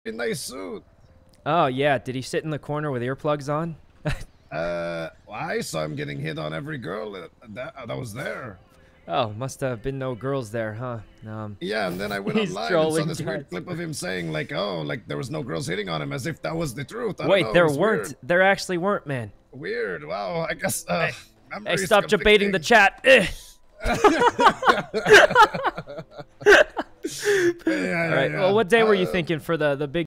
nice suit. Oh, yeah. Did he sit in the corner with earplugs on? Well, I saw him getting hit on every girl that was there. Oh, must have been no girls there, huh? Yeah, and then I went He's online and saw trolling this weird guys. clip of him saying, like, oh, like there was no girls hitting on him, as if that was the truth. I don't Wait, know, there it was weren't. weird. There actually weren't, man. Weird. Wow, I guess, Hey, memories stop come debating the thick. chat. Yeah, All right. Well, what day were you thinking for the big